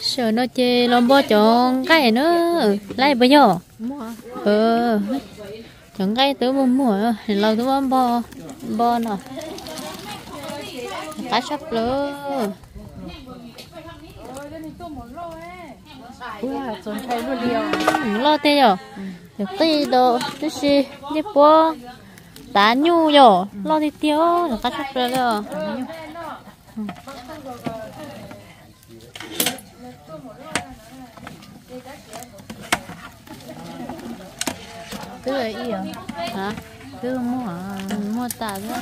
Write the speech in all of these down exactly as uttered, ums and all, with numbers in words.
sợ nó chê lom bò chọn cái nữa lấy bây giờ ờ chọn cái tứ mua mua lâu tứ bò bò bò nè cá sắp lơ lo tê rồi được tê đồ tê xí đi bò đá nhu rồi lo đi tiêu cá sắp lơ rồi cứ ấy ý à hả cứ mua à mua tả nữa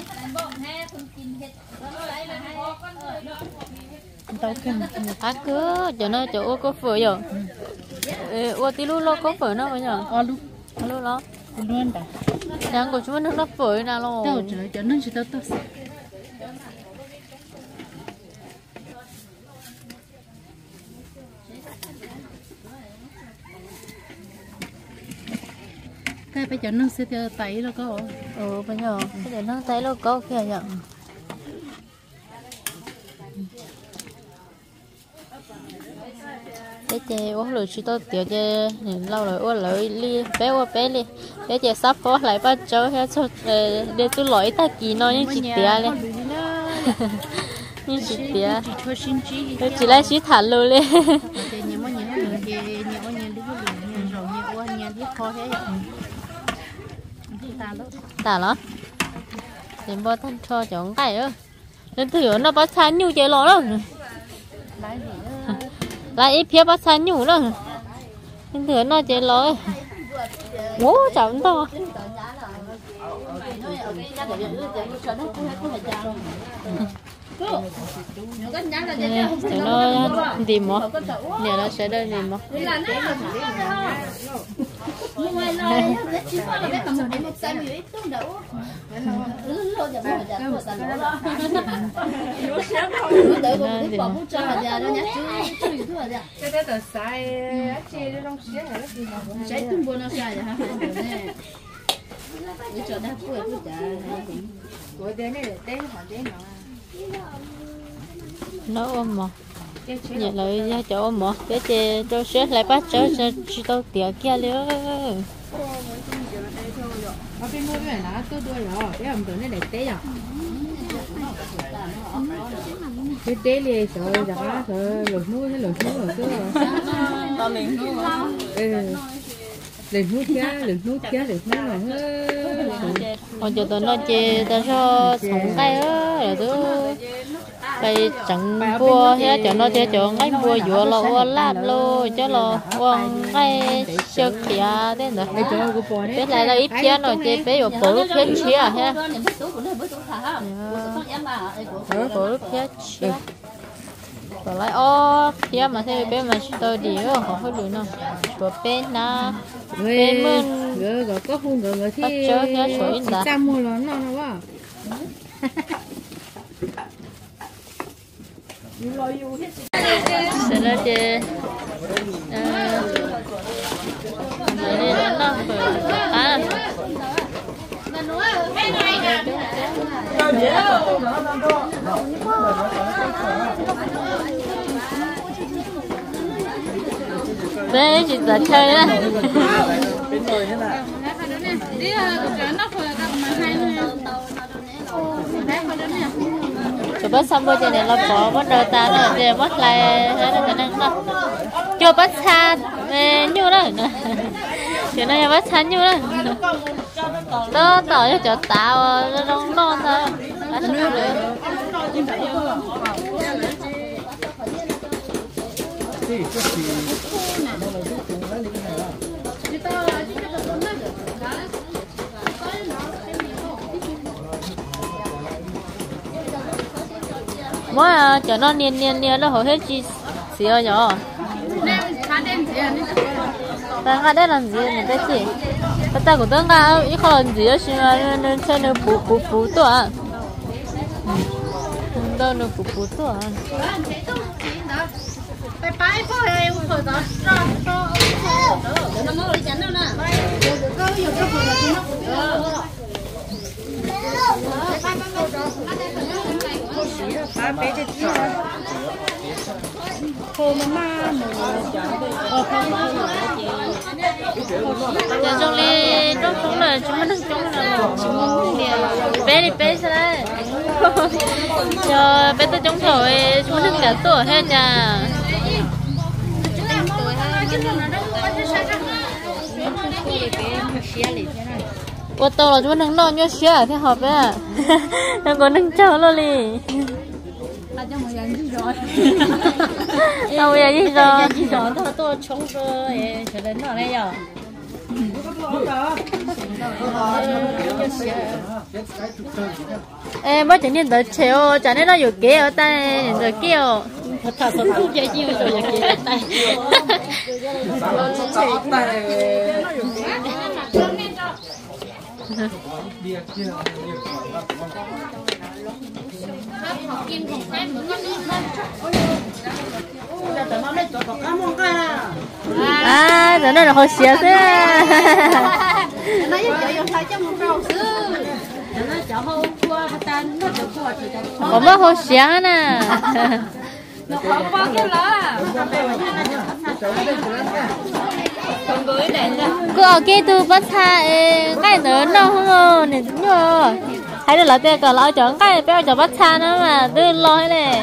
tao cần à cứ cho nó chỗ có phở rồi ô tí lúc lo có phở nó bây giờ alu alo lo luôn đã đang có chúng nó phở nào lo tao chờ cho nó chỉ tao tao cái bây giờ nó sẽ theo tay nó có ừ bây giờ cái để nó thấy nó có kìa nhở cái chè uống lười chỉ tôi tiểu chè lâu rồi uống lười li bé uống bé li cái chè sắp có lại bắt cháu hết cho để tôi lỗi ta kỳ nó như chị tía lên như chị tía tôi chỉ lấy chỉ thả luôn lên tả nó thì bao thân cho chọn cái nữa nên thử nó bắt sáng nhiều chơi lo đâu lại ít phía bắt sáng nhiều nữa nên thử nó chơi lo bố chọn to cho nó tìm mà nè nó sẽ đây tìm mà nó ôm mà vậy lại ra chỗ ôm mà cái chè cho sếp lại bắt cho cho chị tôi tiệt kia nữa ở bên mua cái lá tôi đuôi rồi cái ông tưởng nó để té à cái té đi sợ đã sợ lột nuôi hay lột nuôi rồi chứ to liền nuôi ừ liền nuôi cá liền nuôi cá liền nuôi là hết còn cho tôi nó chè ta cho sống cái á rồi tôi cái chẳng bua thế cho nó chơi cho ngay bua dừa lo lát lô cho lo quăng ngay sơ kia thế nữa cái này là ít chia rồi chơi bé vào bổ lúc hết chia ha bổ lúc hết chia còn lại ô chia mà thế bé mà tôi đi ở họ hơi lười nó của bé na bé mơn rồi rồi có hôn rồi rồi thì chơi trăm mua nó nó quá sẽ là chơi đây là nó à đấy chị ta chơi đó chụp bắt xong rồi cho nên là bỏ bắt đầu ta nữa để bắt lại thế là cho nên nó chụp bắt xa nhiêu đó cho nên bắt xa nhiêu đó đó tao cho cho tao nó non non thôi mỗi cho nó niên niên niên nó hầu hết chi xíu nhỏ ta ngã đây làm gì mình biết gì ta cũng tưởng ngã ít khó làm gì đó nhưng nên chơi nó bù bù bù to à đâu nó bù bù to à bye bye po em phải đó cho cho nó mới đi chắn đâu nè có nhiều cái phần là nó ba bé đi chơi khô mà ma ờ không ma giờ trong đi trong chúng là chúng mình trong là chúng mình bé đi bé sao đấy giờ bé tới trong rồi chúng mình cả tuổi hết nha ô tô là chúng mình lo nhớ xe thế hợp đấy à nó còn đang chờ luôn đi cho mọi người đi rồi đâu bây giờ đi rồi đi rồi tôi tôi chống rồi cho đến nó này giờ em mới chỉ nhìn tới chiều cho nên nóอยู่kia ở tay rồi kia thật thật thật không chơi chiêu rồi giờ kia tay à giờ này là hồi xưa thế nó giúp cho dùng thay cho một rau xưa nó cho hô qua tan nó cho qua thì có bao hồi xưa nè nó có bao cái lá cứ ở kia từ bắt xa cái nữa nó không này đúng rồi hay là tiền cả lão chọn cái béo cho bắt xa nữa mà đưa lo thế này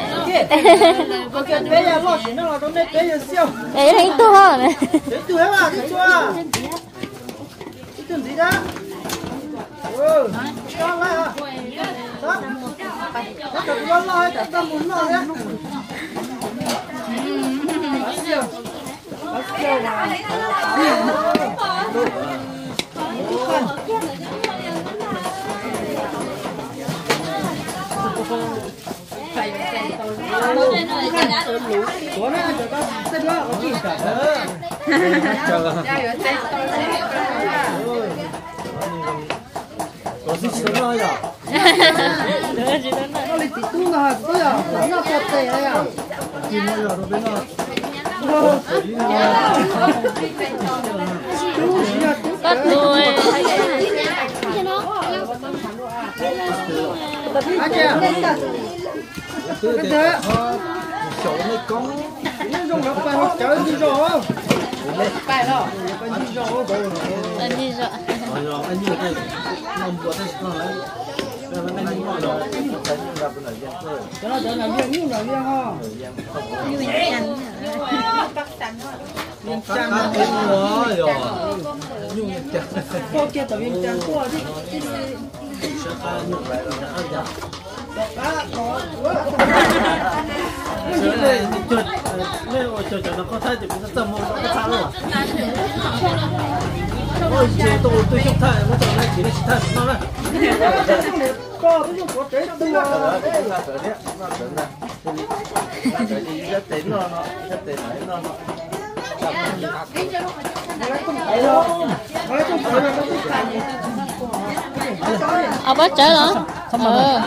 ấy thấy to hơn này tuổi mà cái chua cái gì đó ừ cho lại à đó đó cái con lo cái tâm muốn lo nhá của nó cho ta sẽ đưa có gì cả có gì sống nói à nó lịch tu là tôi à nó có thể à gì nói rồi bên nó có tuổi cái thế chỗ này có những dòng nó phải học chơi đi rồi phải rồi anh đi rồi anh đi rồi anh đi rồi nó buồn thế sao lại anh đi rồi cái nó trở thành viên như là viên ha như viên chanh viên chanh nó thêm rồi rồi như viên chanh cô kia tao viên chanh cô đi sẽ ta ngược lại rồi đã này chuột này ôi chuột chuột nó có thay thì nó tầm một nó có thay luôn ôi chế tôi tôi không thay nó chọn này chỉ là thay nó này có tôi không có chế tôi là cái là cái đấy nó tưởng là cái gì rất tính nó nó rất tính nó nó à bắt chơi hả? Ờ.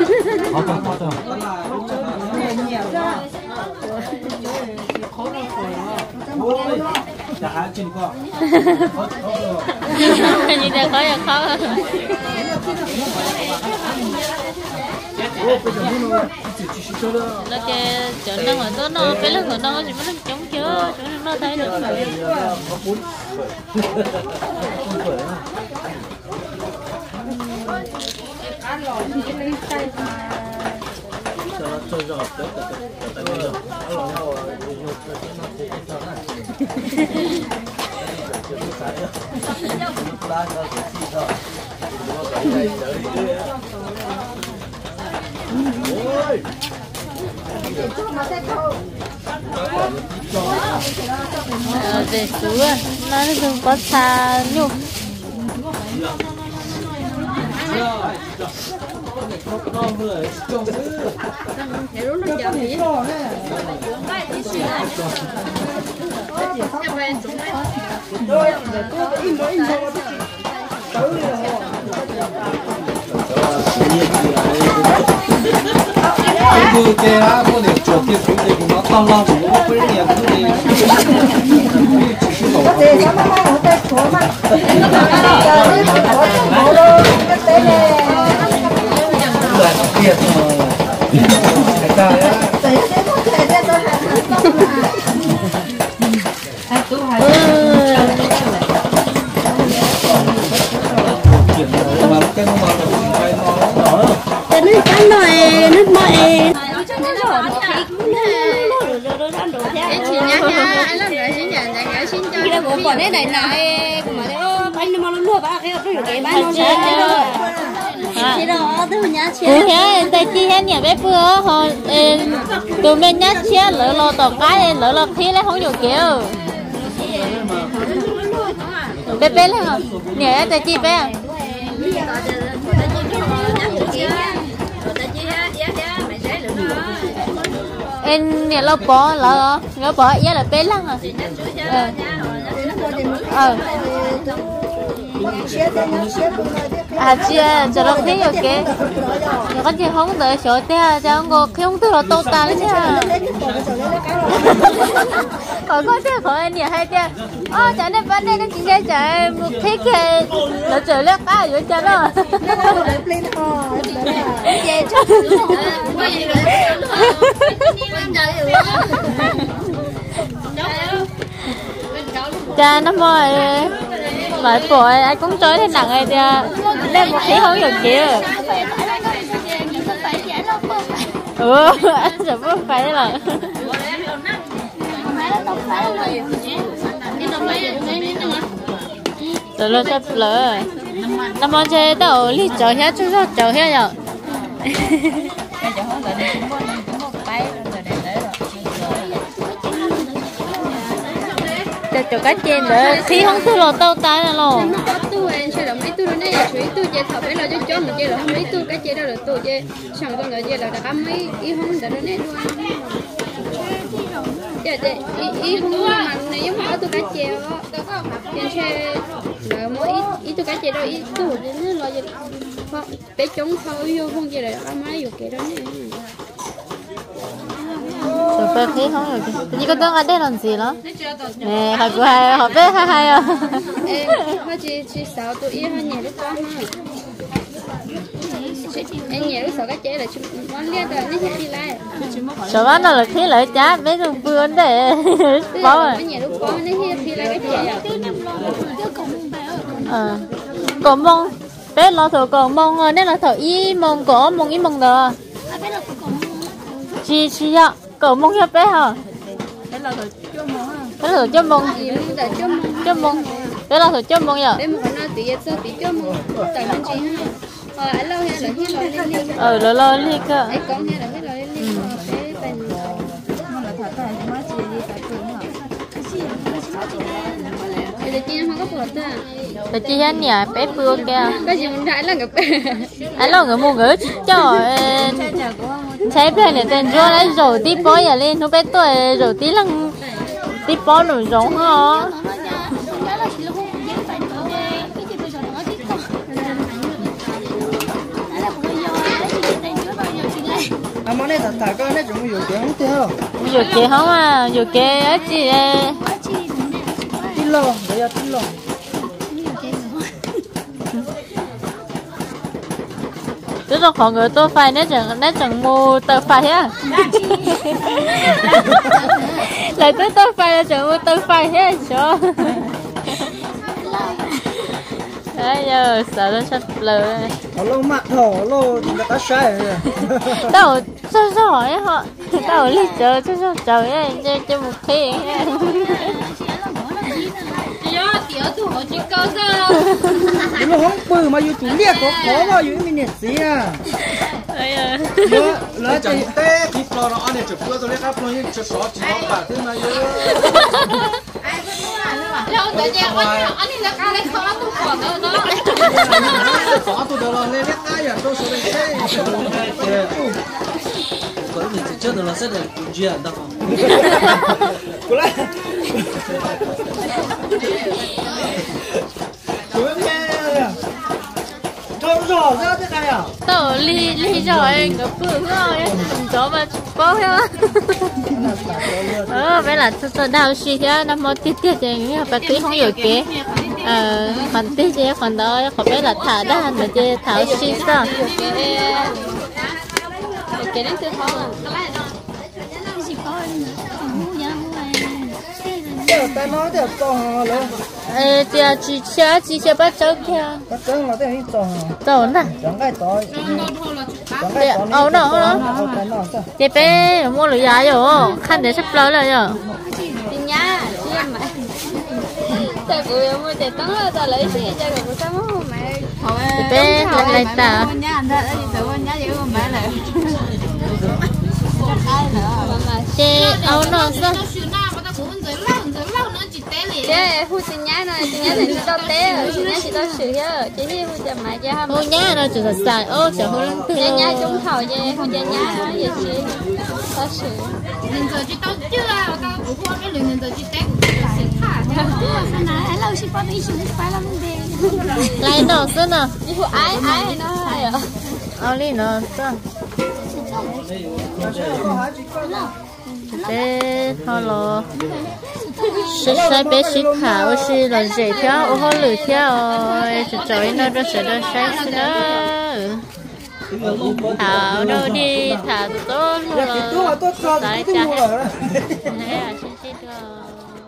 Nhìn ra khó là khó. Nó kêu chỗ nó mà có nó cái lúc nó nó chỉ mới chống chứa chỗ nó thấy được rồi. Để xuống nó dùng có xa nhục cái cái á có thể chuột kia xuống thì nó to lo thì nó phải nhiều cái gì có thể nó mà nó phải chỗ mà là tiền rồi cái ta á Em chỉ nhá nhá, anh làm người xin nhận, người xin cho. Khi đó bố bỏ đấy này này, mà đấy anh nó mà nó lừa bác, cái cái cái bán nó chơi. Chị đó, tôi nhá chị. Cú thế, tại chị hết nhà bé bữa họ tụi mình nhá chia lỡ lò tàu cái lỡ lò khi lấy không được kiểu. Bé bé lên hả? Nhẹ tại chị bé. Em nhà lo bỏ lỡ nó bỏ giá là bé lăng à. Ờ. À chia cho nó thấy ok. Nó có gì không đợi chỗ thế cho ông cô không từ là tốt ta đấy chứ. Còn có thế khỏi anh nhà hay thế. Ờ chả nên vấn đề nó chỉ ra chả một thế kia nó trở lên cá ở cho nó. Cha nó mời mà bộ ai cũng chơi thế nặng ai ra đem một tí không được kia. Ừ anh sẽ bước phải thế là rồi lo sắp lỡ năm món chơi tao đi chờ hết chút chút chờ hết rồi cho cho cái trên nữa khi không tu lo tao tay là lo có tu anh chơi là mấy tu này chơi tu chơi thọ phải là cho cho mình chơi là mấy tu cái chơi đó là tu chơi chẳng còn là chơi là đã mấy ý không đã này luôn chơi chơi ý ý không mà nếu mà tu cái chơi trên chơi là mỗi ý ý tu cái chơi đó ý tu nên lo chơi không bé chống thôi không chơi là đã mấy dục cái đó này tụi bé thấy không được tự nhiên có tưởng ở đây làm gì đó nè họ của hai họ bé hai hai à họ chỉ chỉ sáu tụi yêu hai nhà lúc đó em nhà lúc sáu cái chế là chúng món liên rồi nên đi lại sợ quá nó là khi lại chá bé dùng vườn để bỏ rồi nhà lúc đó nên đi lại cái chế ờ còn mong bé lo thử còn mong rồi nên là thử y mong có mong y mong được chi chi ạ cậu mong cho bé hả bé là thử cho mong bé là thử cho mong cho mong bé là thử cho mong nhở bé một cái nói tí cho tí cho mong tại mình chị ha ờ anh lâu hay là hết rồi lên đi ờ lo lo đi cơ anh con hay là hết rồi lên đi bé tình mà là thật là má chị đi tại trường hả thì là chị không có phật ta là chị hết nhà bé phương kia cái gì mình đại là gặp anh lo người mua người cho thấy bé này tên cho lấy rồi tí bó giờ lên nó bé tuổi rồi tí lăng tí bó nổi giống hả à món này thật thật con này chúng nhiều tiền không tiêu nhiều tiền không à nhiều tiền á chị tin lo bây giờ tin lo tức là họ người tôi phải nét chẳng nét chẳng mua tờ phải á lại tôi tôi phải là chẳng mua tờ phải hết cho đấy giờ sợ nó sắp lờ họ lâu mặt thỏ lâu người ta sai rồi tao sao sao hỏi họ tao đi chờ sao sao chờ ấy cho cho một khi nó không bự mà dù chủ liệt có khó mà dù mình nhiệt gì à nó nó chẳng té thịt lò nó ăn để chụp tôi lấy cắp nó như chụp sọ chỉ nó cả thế mà như lâu tới nhà anh anh đi là cái này khó tôi khó nữa đó khó tôi được rồi lên cái cái à tôi số này thế có mình chỉ chơi được là rất là chuyện đâu cô lại rõ ra thế này à? Tao ly ly rồi, nó phương rồi, cho mà bao nhiêu? Ờ, vậy là tôi đào suy thế, nó một tiết tiết gì nữa, bác sĩ không hiểu kế. Ờ, còn tiết gì, còn đó, có phải là thả đàn mà chứ tháo suy sao? Cái đấy tôi không. Ta nói thì to luôn. Ê, chị chị chị chị bắt cháu kia. Bắt cháu là thế trò. Trò nè. Chẳng cái to. 어, nó nó. Chị bé mua lưỡi dài rồi, khăn để sắp lỡ rồi nhở. Đi nhá, chị em mẹ. Tại bữa mua để tống là ta lấy xe cho cái sao mà mẹ. Chị bé lại lại ta. Chị áo nó sao? Chị hút chị nhá này, chị nhá này chị tao té rồi, chị nhá chị tao sửa hết, chị đi hút chị mẹ chị ham. Hôn nhá nó chỉ là xài, ô chả hôn lắm. Chị nhá trúng thầu chị hút chị nhá nó vậy chị tao sửa. Nên giờ chị tao chưa à, tao cũng không biết là nên giờ chị té cũng sẽ thả. Sao nãy lâu chị có đi xuống phải làm gì? Lại nó xin à? Chị hút ai ai hay nó hay à? Ao đi nó sao? Bé họ lo sẽ sai bé xí thảo xí là dễ theo ô họ lử theo chỉ chơi nó nó sẽ nó sai xí đó thảo đâu đi thảo tốt rồi tại cha này à xí xí thôi